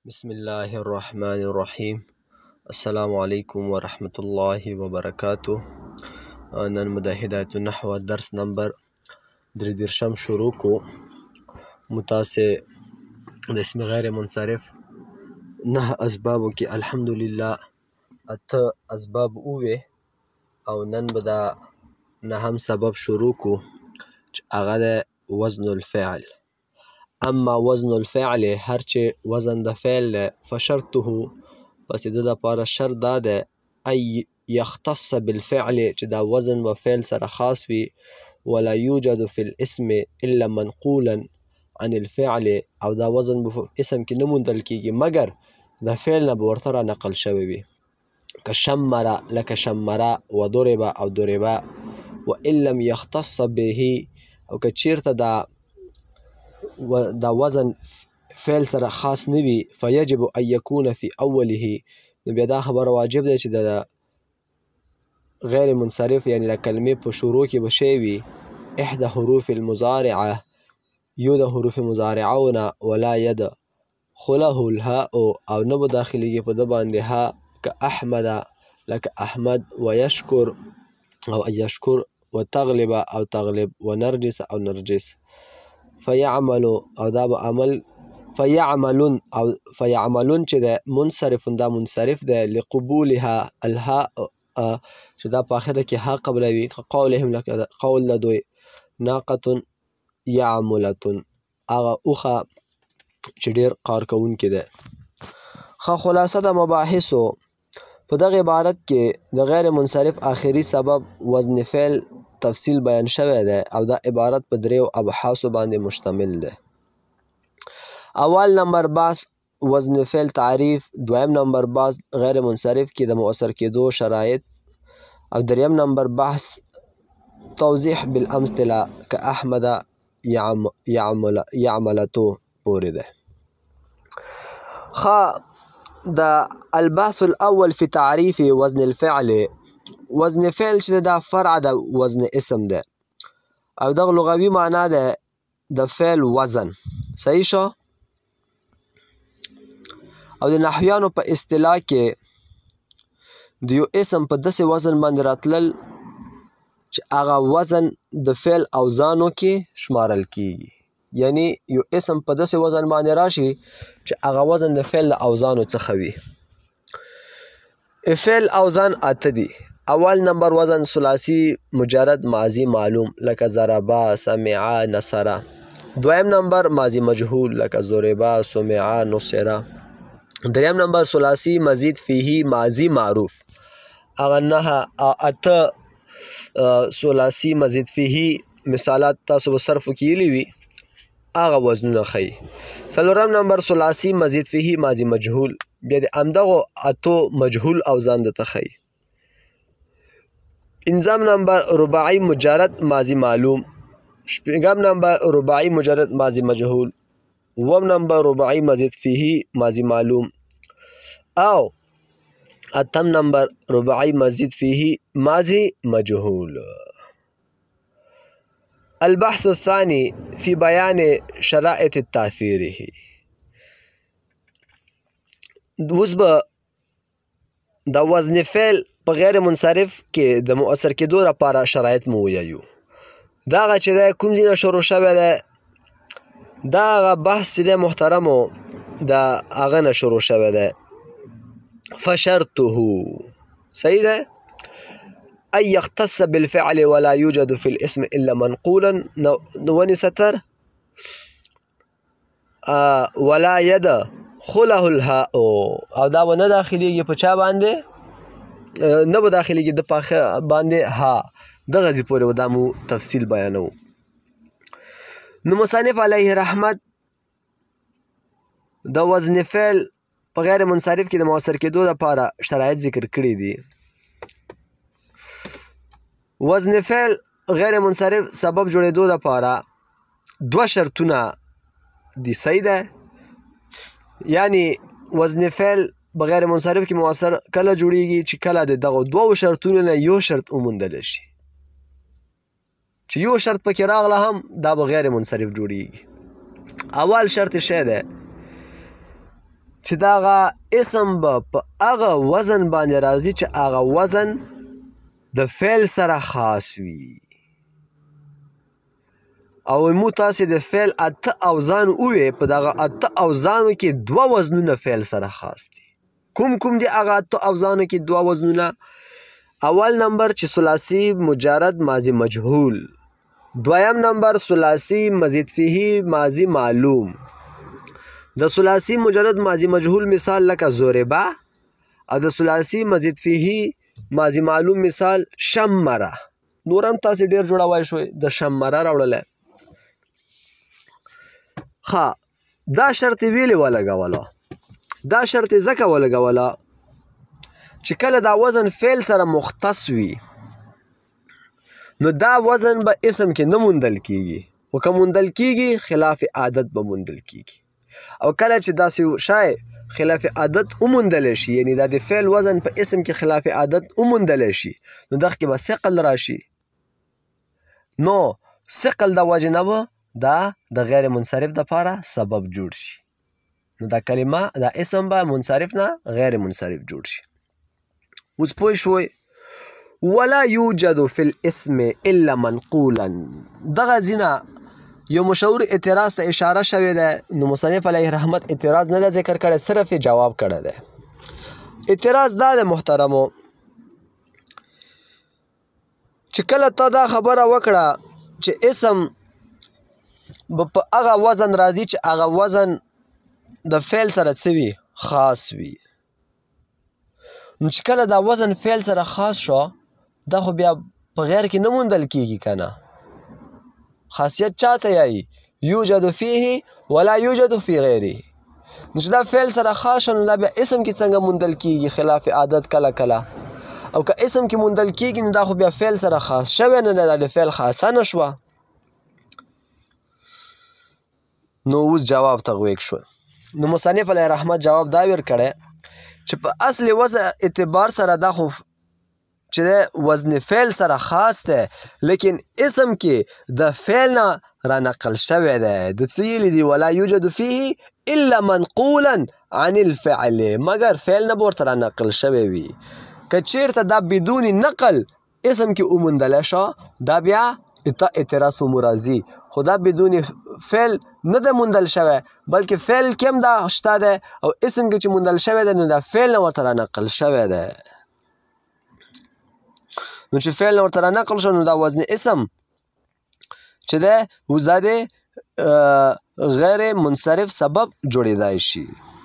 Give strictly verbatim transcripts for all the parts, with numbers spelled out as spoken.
بسم الله الرحمن الرحیم. السلام علیکم ورحمت الله وبرکاته. نن مو د هدایت النحو درس نمبر درې دېرشم شروع کو. متاسې د اسم غیر منصرف نه اسبابو کې الحمدلله اته اسباب ووې او نن به دا نهم سبب شروع کو چې هغه د وزن الفعل. اما وزن الفعل هر چې وزن د فعل دی فشرطه پس د دپاره شرط دا دی ای یختص بالفعل چې دا وزن و فعل سره خاص وي ولا یوجد فی الاسم الا منقولا عن الفعل او دا وزن په اسم کې نه موندل کیږي مګر د فعل نه به ورته را نقل شوی وي که شمره لکه شمره و ضرب او ضربه و ان لم یختص به او که چیرته دا و دا وزن فعل سره خاص نه وي فیجب ان یکون فی اوله نو بیا دا خبره واجب دی چې د غیر منصرف یعنی د کلمې په شروع کې به شی وي احدى حروف المضارعه یو د حروف مضارعو نه ولا یدخله الهاء او نه به داخلیږي په ده باندې ها که احمد لکه احمد و یشکر او یشکر و تغلب او تغلب و نرجس او نرجس فیعمل او دا به عمل فیعملون او فیعملون چې د منصرف دا منصرف دی لقبولها الهاء چې دا په آخره کې ها قبلوي قولهم لکه قول د دوی ناقة یعملة هغه اوښه چې ډېر کار کوونکی دی. ښه خلاصه د مباحثو په دغه عبارت کې د غیر منصرف آخري سبب وزن فعل تفصیل بیان شوی دی او دا عبارت په دریو ابحاثو باندې مشتمل دی. اول نمبر بحث وزن فعل تعریف، دویم نمبر بحث غیر منصرف کې د مؤثر کېدو شرایط او دریم نمبر بحث توضیح بالامثله که احمد یعمل یعملتو پورې دی. ښه د البحث الاول فی تعریف وزن الفعل، وزن فعل چې دا فرع د وزن اسم دی او دغه لغوي معنا ده د فعل وزن. صحیح شو؟ او د نحویانو په اصطلاح کې د یو اسم په داسې وزن باندې راتلل چې هغه وزن د فعل اوزانو کې شمارل کیږي، یعنی یو اسم په داسې وزن باندې راشي چې هغه وزن د فعل د اوزانو څخه وي. فعل اوزان اته دي. اول نمبر وزن ثلاثی مجرد ماضی معلوم لکه ضربا سمعا نصرا. دویم نمبر ماضی مجهول لکه ضربا سمعا نصرا. دریم نمبر ثلاثی مزید فیهی ماضی معروف. هغه نه اته ثلاثی مزید فیهی مثالات تاسو به صرفو کې ویلي وي هغه وزنونه ښیي. څلورم نمبر ثلاثی مزید فیهی ماضی مجهول بیا د همدغو اتو مجهول اوزان درته ښیي. پنځم نمبر رباعی مجرد ماضی معلوم. شپږم نمبر رباعی مجرد ماضی مجهول. اووم نمبر رباعی مزید فیهی ماضی معلوم او اتم نمبر رباعی مزید فیهی ماضی مجهول. البحث الثاني في بيان شرائط تاثيره. اوس به د وزن فعل په غیر منصرف کې د مؤثر کېدو لپاره شرایط مو ووایو. دا هغه چې دی کوم ځای نه شروع شوی دی دا هغه بحث چې دی محترمو د هغه نه شروع شوی دی. فشرطه صحیح دی ان یختص بالفعل ولا یوجد فی الاسم الا منقولا ونیسه تر ولا یدخله الهاء او دا به نه داخلیږي په چا باندې نه به داخلیږي د پاخه باندې ها دغه ځای پورې به دا مو تفصیل بیانوو. نو مصنف علیه رحمت د وزن فعل په غیر منصرف کې د مؤثر کېدو لپاره شرایط ذکر کړي دي. وزن فعل غیر منصرف سبب جوړېدو لپاره دوه شرطونه دي. صحیح ده؟ یعنی وزن فعل په غیر منصرف کې مؤثر کله جوړیږي چې کله د دغو دوو شرطونو نه یو شرط وموندلی شي چې یو شرط پکې راغله هم دا به غیر منصرف جوړیږي. اول شرط شی دی چې چې دغه اسم به په هغه وزن باندې راځي چې هغه وزن د فعل سره خاص وي. او مو تاسې د فعل اته اوزان ووې، په دغه اته اوزانو کې دوه وزنونه فعل سره خاص دي. کوم کوم دي هغه اته اوزانو کې دوه وزنونه؟ اول نمبر چې ثلاثي مجرد ماضي مجهول، دویم نمبر ثلاثي مزید فیه ماضي معلوم. د ثلاثي مجرد ماضي مجهول مثال لکه ضربه، او د ثلاثي مزید فیه ماضي معلوم مثال شمره. نور هم تاسې ډېر جوړوای شوئ د شمره راوړلی. ښه، دا شرط یې ویلې ولګوله. دا شرط یې ځکه ولګوله چې کله دا وزن فعل سره مختص وي نو دا وزن به اسم کې نه موندل کیږي، خو که موندل کیږي خلاف عادت به موندل کیږي. او کله چې داسې شی خلاف عادت وموندلی شي، یعنی دا د فعل وزن په اسم کې خلاف عادت وموندلی شي، نو دغه کې به ثقل راشي. نو ثقل د وجې نه به دا د غیر منصرف دپاره سبب جوړ شي. نو دا کلمه دا اسم به منصرف نه غیر منصرف جوړ شي. اوس پوه شوئ؟ ولا یوجد فی الاسم الا منقولا. دغه ځینه یو مشهور اعتراض ته اشاره شوې ده، نو مصنف علیه رحمت اعتراض نه ده ذکر کړی، صرف یې جواب کړی دی. اعتراض دا ده محترمو چې کله تا دا خبره وکړه چې اسم به په هغه وزن راځي چې هغه وزن د فعل سره څه وي؟ خاص وي. نو چې کله دا وزن فعل سره خاص شو، دا خو بیا په غیر کې نه موندل کیږي که نه؟ خاصیت چاته یایي؟ یوجد فیه ولا یوجد فی غیره. نو چې دا فعل سره خاص شو، نو دا بیا اسم کې څنګه موندل کیږي خلاف عادت کله کله؟ او که اسم کې موندل کیږي نو دا خو بیا فعل سره خاص شوی نه ده، دا د فعل خاصه نه شوه. نو اوس جواب ته غوږ شو. نو مصنف علیه رحمت جواب دا ورکړی چې په اصل وضع اعتبار سره دا خو چې د وزن فعل سره خاص دی، لیکن اسم کې د فعل نه را نقل شوی دی. د څه ویلي دي؟ ولا یوجد فیه الا منقولا عن الفعل، مګر فعل نه به ورته را نقل شوی وي. که چېرته دا بدون نقل اسم کې وموندلی شو، دا بیا اعتراض په مرازي، خو دا بدون فعل نه ده موندل شوی، بلکې فعل کې هم دا شته دی، او اسم کې چې موندل شوی دی نو دا فعل نه ورته را نقل شوی دی. نو چې فعل نه ورته را نقل شو، نو دا وزن اسم چې دی اوس دا د غیر منصرف سبب جوړېدای شي.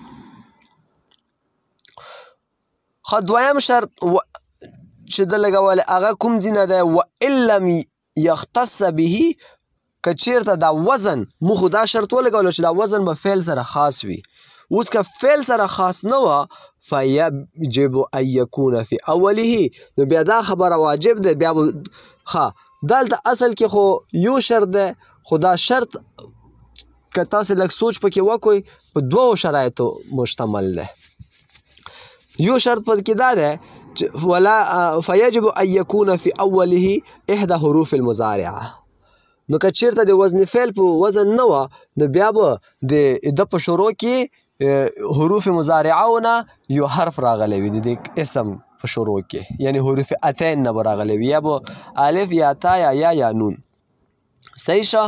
ښه، دویم شرط چې ده لګولی هغه کوم ځینه دی؟ وان لم یختص به. که چېرته دا وزن، مو خو دا شرط ولګولو چې دا وزن به فعل سره خاص وي. اوس که فعل سره خاص نه وه، فیجب ان یکون فی اوله، نو بیا دا خبره واجب ده. بیا به ښه دلته اصل کې خو یو شرط ده، خو دا شرط که تاسې لږ سوچ پکې وکړئ په دوو شرایطو مشتمل ده. یو شرط پکې دا ده ولا فیجب ان یکون فی اوله احدى حروف المضارعه. نو که چېرته د وزن فعل په وزن نه وه، نو بیا به د ده په شروع کې حروف مضارعو نه یو حرف راغلی وي، د اسم په شروع کې، یعنی حروف اتین نه به راغلی وي، یا به الف یا تا یا یا یا نون. صحیح شه؟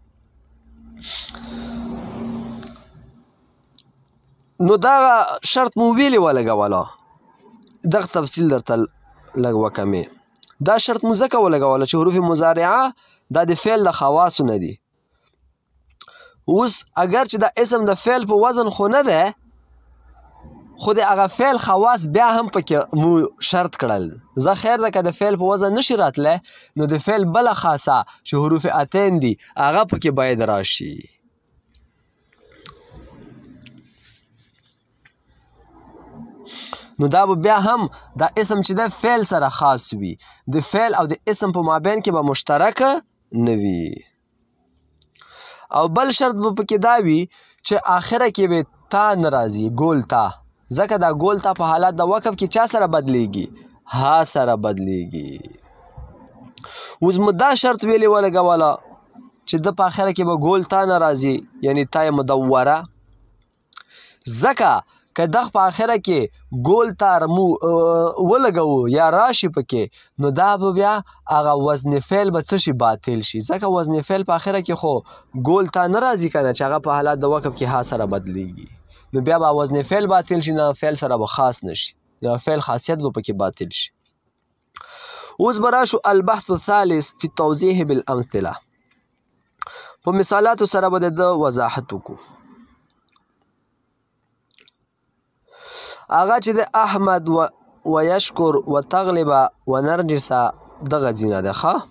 نو دغه شرط مو ویلې ولګوله، دغه تفصیل درته لږ وکمې. دا شرط مو ځکه ولګوله چې حروف مضارعه دا د فعل د خواصو نه دي. اوس اگر چې دا اسم د فعل په وزن خو نه دی، خو د هغه فعل خواص بیا هم پکې مو شرط کړل. زه خیر ده که د فعل په وزن نشي راتلی، نو د فعل بله خاصه چې حروف اتین دي هغه پکې باید راشي. نو دا به بیا هم دا اسم چې د فعل سره خاص وي، د فعل او د اسم په مابین کې به مشترکه نه وي. او بل شرط به پکې دا وي چې آخره کې به تا نه راځي، ګول تا، ځکه دا ګول تا په حالت د وقف کې چا سره بدلیږي؟ ها سره بدلیږي. اوس مو دا شرط ویلې ولګوله چې د په آخره کې به ګول تا نه راځي، یعنی تا مدوره، ځکه که دغ په آخره کې ګول تار مو ولګوو یا راشي پکې نو دا به بیا هغه وزن فعل به څه شي باطل شي ځکه وزن فعل په آخره کې خو ګول تا نه راځي که نه چې هغه په حالات د وقف کې ها سره بدلیږي نو بیا به وزن فعل باطل شي نه فعل سره به خاص نشي د فعل خاصیت به پکې باطل شي. اوس به راشو البحث الثالث فی التوضیح بالامثله په مثالاتو سره به د ده وضاحت وکړو. هغه چې د احمد و ویشکر و تغلب و نرجس دغه ځینه ده ښه.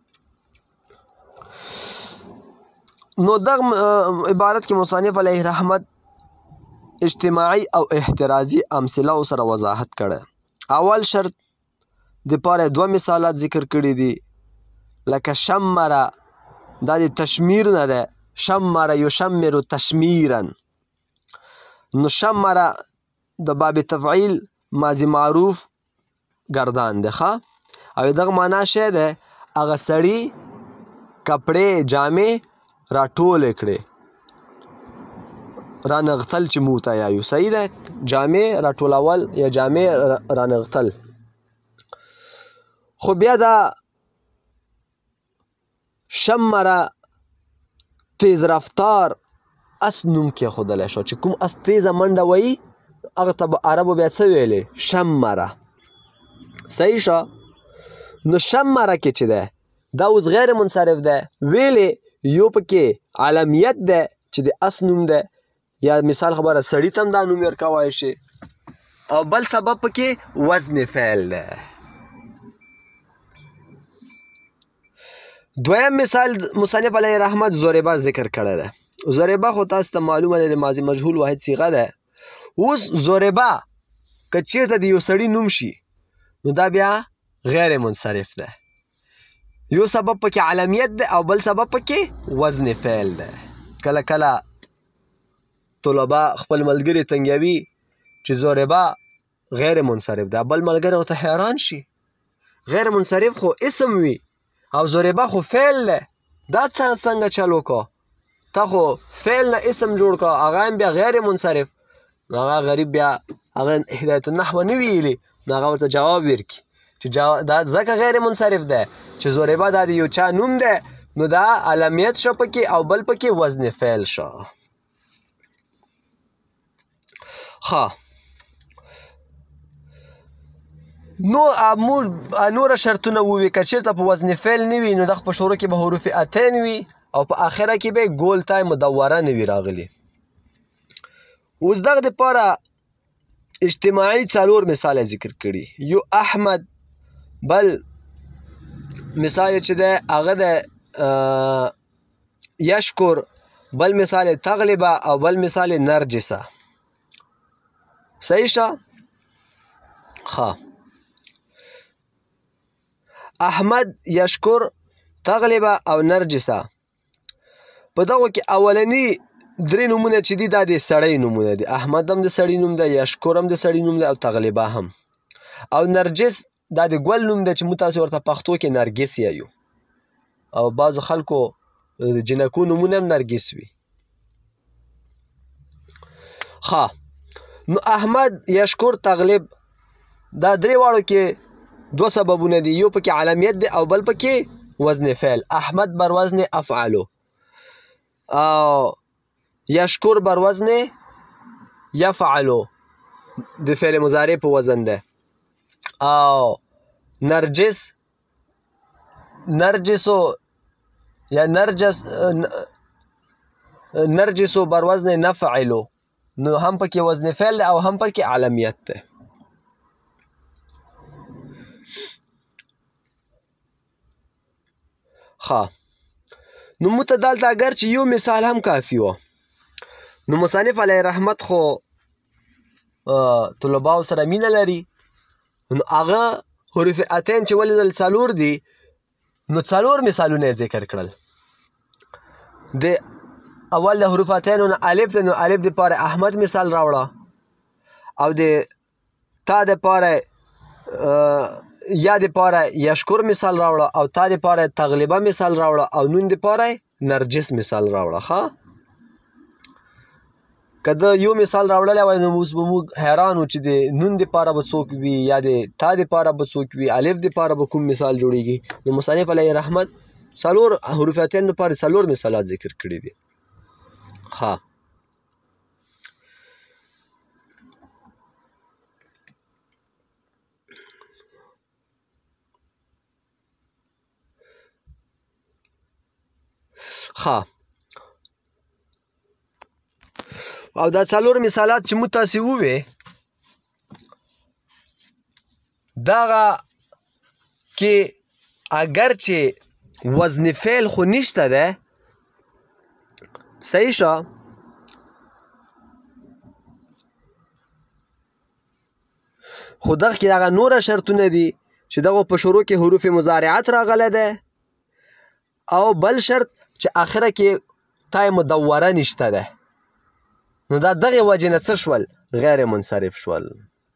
نو دغه عبارت کې مصنف علیه رحمت اجتماعي او احترازي امثله سره وضاحت کړی. اول شرط دپاره دوه مثالات ذکر کړي دي لکه شمره دا د تشمیر نه ده شمره یشمر تشمیرا نو شمره د باب تفعیل ماضی معروف گردان ده ښه او دغه معنا شی ده هغه سړي کپړې جامې راټولې کړې رانغتل چې موږ ته یایو صحیح ده جامې راټولول یا جامې رانغتل. خو بیا دا شمره تیز رفتار اس نوم کېښودلی شو چې کوم اس تیزه منډه وهي هغه ته به عربو بیا څه ویلې شمره صحیح شو. نو شمره کې چې دی دا اوس غیر منصرف دی ویلې یو پکې علمیت دی چې د اس نوم دی یا مثال خبره سړي ته هم دا نوم ورکولی شي او بل سبب پکې وزن فعل دی. دویم مثال مصنف علیه رحمت ضربه ذکر کړی دی. ضربه خو تاسو ته معلومه ده د ماضي مجهول واحد صیغه ده. اوس ضربه که چیرته د یو سړي نوم شي نو دا بیا غیر منصرف ده یو سبب پکې علمیت ده او بل سبب پکې وزن فعل ده. کله کله طلبه خپل ملګري تنګوي چې ضربه غیر منصرف ده بل ملګری ورته حیران شي غیر منصرف خو اسم وي او ضربه خو فعل ده دا ته څنګه چل وکړه تا خو فعل نه اسم جوړ کړه هغه هم بیا غیر منصرف نو هغه غریب بیا هغه هدایت النحو نه ویلي نو هغه ورته جواب ورکړي چې دا ځکه غیر منصرف ده چې ضربه دا د یو چا نوم ده نو دا علمیت شو پکې او بل پکې وزن فعل شو. ښه نو نوره شرطونه ووي که چېرته په وزن فعل نه وي نو دغه په شروع کې به حروف اتین وي او په آخره کې به ګول تای مدوره نه وي راغلي. اوس دغه دپاره اجتماعي څلور مثال ذکر کړي. یو احمد بل مثال چې دی هغه د یشکر بل مثال تغلبه او بل مثال نرجسه صحیح شه. ښه احمد یشکر تغلبه او نرجسه په دغو کې اولني درې نومونه چې دي دا د سړی نومونه دي. احمد هم د سړي نوم دی یشکر هم د سړي نوم دی او تغلبه هم او نرجس دا د ګل نوم دی چې موږ تاسې ورته پښتو کې نرګس یایو او بعضو خلکو جنکو نومونه هم نرګس وي. ښه نو احمد یشکر تغلب دا درې واړو کې دو سببونه دي یو پکې علمیت دی او بل پکې وزن فعل. احمد بر وزن افعلو او یشکر بر وزن یفعلو د فعل مضارع په وزن ده او نرجس نرجسو یا نرجس نرجسو بر وزن نفعلو نو هم پکې وزن فعل ده او هم پکې علمیت ده. ښه نو موږ ته دلته اگر چې یو مثال هم کافي و نو مصنف علیه رحمت خو طلباو سره مینه لري نو هغه حروف اتین چې ولې څلور دي نو څلور مثالونه یې ذکر کړل. د اول د حروف اتینو نه الف دی نو الف دپاره احمد مثال راوړه او د تا دپاره یا دپاره یشکر مثال راوړه او تا دپاره تغلبه مثال راوړه او نون دپاره نرجس مثال راوړه. ښه که د یو مثال راوړلی وای نو اوس به موږ حیران وو چې د نون دپاره به څوک وي یا د تا دپاره به څوک وي الف دپاره به کوم مثال جوړیږي. نو مصنف علیه رحمت څلور حروف اتیان دپاره څلور مثالات ذکر کړي دي. ښه ښه او دا څلور مثالات چې موږ تاسې ووې دغه کې اگر چې وزن فعل خو نشته ده صحیح شه خو دغه کې هغه نوره شرطونه دي چې دغه په شروع کې حروف مضارعات راغلی ده او بل شرط چې آخره کې تای مدوره نشته ده. نو دا دغې وجې نه څه شول غیر منصرف شول.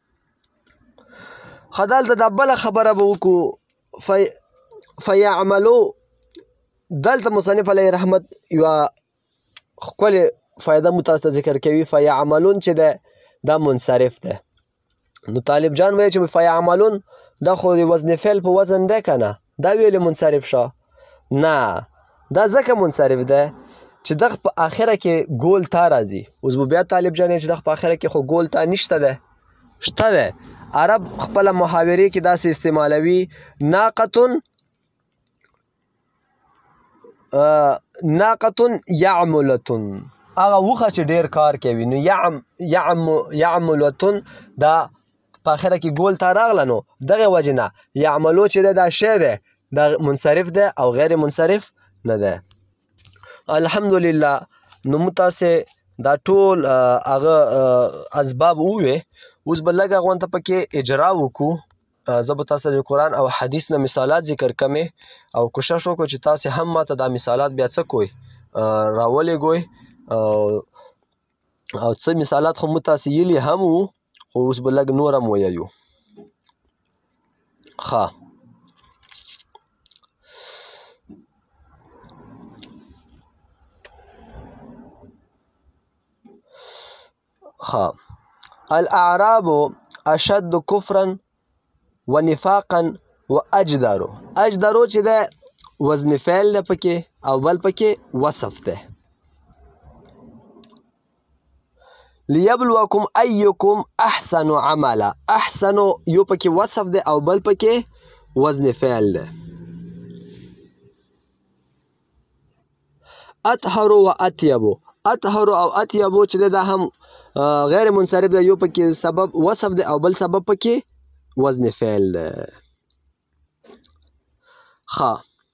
ښه دلته دا بله خبره به وکړو في فیعملو دلته مصنف علیه رحمت یوه ښکلې فایده مو تاسو ته ذکر کوي. فیعملون چې ده دا منصرف ده. نو طالب جان وایي چې فیعملون دا خو د وزن فعل په وزن ده که نه دا ویلې منصرف شه نه دا ځکه منصرف ده چې دغه په آخره کې ګول تا راځي. اوس به بیا طالب جان چې دغه په آخره کې خو ګول تا نشته ده شته ده. عرب خپله محاورې کې داسې استعمالوي ناقتون ناقتون یعملتون هغه وخه چې ډېر کار کوي. نو یعم یعم یعملتون دا په آخره کې ګول تا راغله نو دغې وجې نه یعملو چې ده دا شی ده دا منصرف ده او غیر منصرف نه ده. الحمدلله نو موږ تاسې دا ټول هغه اسباب ووې. اوس به لږ غونته پکې اجرا وکړو. زه به تاسو د قرآن او حدیث نه مثالات ذکر کمې او کوشش وکړو چې تاسې هم ماته دا مثالات بیا څه کوئ راولېږئ او څه مثالات خو موږ تاسې یلي هم وو خو اوس به لږ نور هم ویایو. ښه ښه الاعراب اشد کفرا و نفاقا و اجدرو. اجدرو چې ده وزن فعل ده پکې او بل پکې وصف ده. لیبلوکم ایکم احسن عملا احسن یو پکې وصف ده او بل پکې وزن فعل ده. اطهرو و اطیبو اطهرو او اطیبو چې ده دا هم غیر منصرف ده. یو پکې سبب وصف ده او بل سبب پکې وزن فعل ده. ښه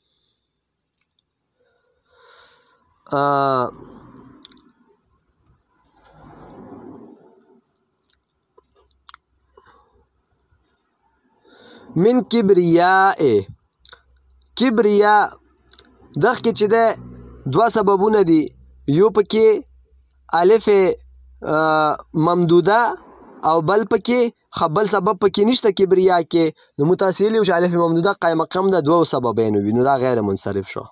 من کبریاء کبریا دغه کې چې ده دوه سببونه دي. یو پکې الف ممدوده او بل پکې خبل سبب پکې نشته کبریا کې. نو موږ تاسې ویلي وو چې الف ممدوده قایم مقام ده دوو سببینو وي نو دا غیر منصرف شو.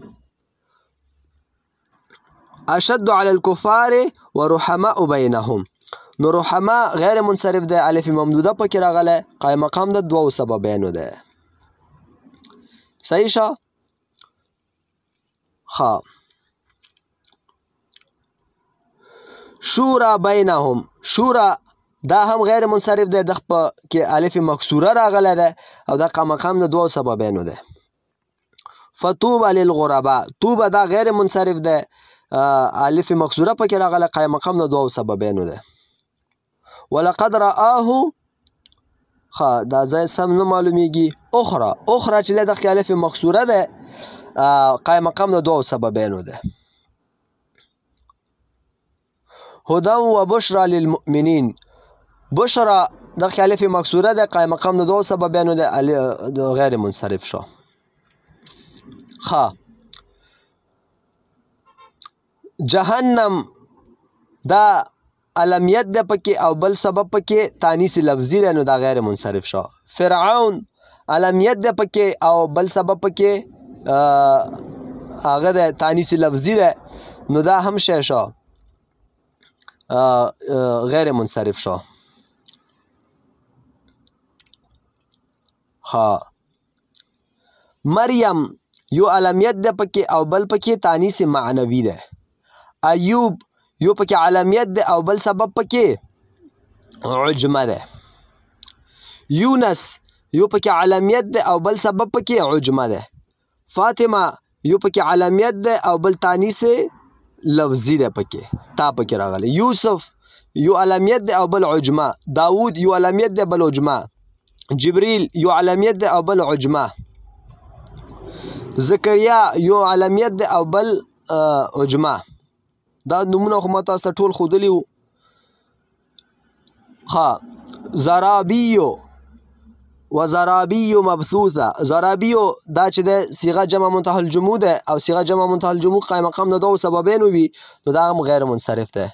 اشد علی الکفار و رحماء بینهم نو رحماء غیر منصرف ده الف ممدوده پکې راغلی قایم مقام ده دوو سببینو ده. صحیح شو. ښه شورا بینهم شورا دا هم غیر منصرف ده دغه په کې الف مکسوره راغلی ده او دا قایم مقام ده دوو سببینو ده. فطوبى للغرباء طوبه دا غیر منصرف ده الف مکسوره پکې راغلی قایم مقام ده دوو سببینو ده. ولقد رآه ښه دا ځای سم نه معلومیږي. اخرى اخرى چې دغه کې الف مکسوره ده قایم مقام ده دوو سببینو ده. هدى و بشرى للمؤمنین بشرى دغه کې الف مکسوره ده قایم مقام ده دوو سببینو ده غیر منصرف شو. ښه جهنم دا علمیت ده پکې او بل سبب پکې تانیث لفظي ده نو دا غیر منصرف شو. فرعون علمیت ده پکې او بل سبب پکې هغه ده تانیث لفظي ده نو دا هم شی شو. غیر منصرف شو. ها مریم یو علمیت ده پکې او بل پکې تانیث معنوي ده. ایوب یو پکې علمیت ده او بل سبب پکې عجمه ده. یونس یو پکې علمیت ده او بل سبب پکې عجمه ده. فاطمه یو پکې علمیت ده او بل تانیث لفظي ده پکې تا پکې راغلی. یوسف یو علمیت ده او بل عجمه. داود یو علمیت ده بل عجمه. جبریل یو علمیت ده او بل عجمه. زکریا یو علمیت ده او بل عجمه. دا نومونه خو ما تاسو ته ټول ښودلي وو. ښه زرابیو و زرابیو مبثوثه. زرابیو دا چې ده صیغه جمع منتهى الجموع ده او صیغه جمع منتهى الجموع قایم مقام د دوو سببینو وي نو دا هم غیر منصرف ده.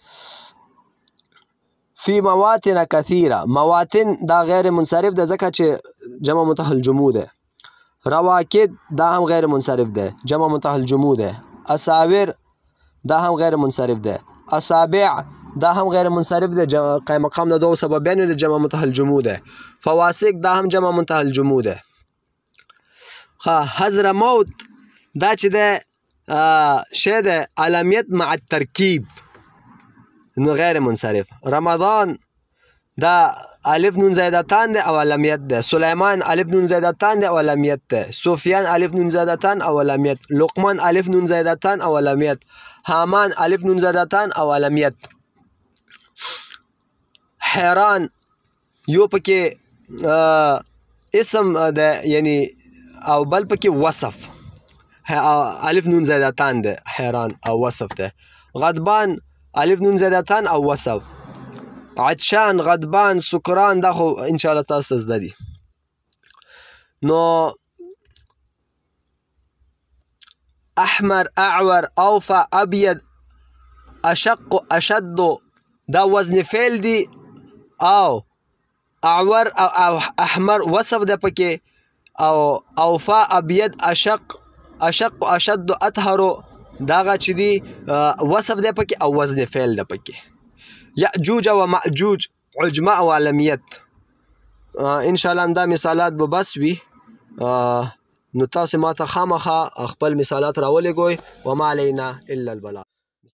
فی مواتن کثیره. مواتن دا غیر منصرف ده ځکه چې جمع منتهى الجموع ده. رواکد دا هم غیر منصرف ده جمع منتهى الجموع ده. اساور دا هم غیر منصرف ده. اصابع دا هم غیر منصرف ده قایم مقام د دوو سببینو ده جمع منتهى الجموع ده. فواسق دا هم جمع منتهى الجموع ده. ښه حضرموت دا چې ده شی ده علمیت مع الترکیب نو غیر منصرف. رمضان دا الف نون زیدتان ده او علمیت ده. سلیمان الف نون زیدتان ده او علمیت ده. سفیان الف نون زیدتان او علمیت. لقمان الف نون زیدتان او علمیت. حامان الف نون زیدتان او علمیت. حیران یو پکې اسم ده یعنی او بل پکې وصف. الف نون زیدتان ده حیران او وصف ده. غضبان الف نون زیدتان او وصف. عطشان غضبان سکران دا خو انشاءالله تاسو ته زده دي. نو احمر اعور اوفى ابيض اشق اشد دا وزن فعل دي او اعور او احمر وصف ده پکې او اوفى ابيض اشق اشق اشد اطهر داغه چې دي وصف ده پکې او وزن فعل ده پکې. یأجوج و مأجوج عجمه او علمیت. انشاءالله همدا مثالات به بس وي نو تاسو ما ته خامخا خپل مثالات راولېږئ. وما علینا الا البلاغ.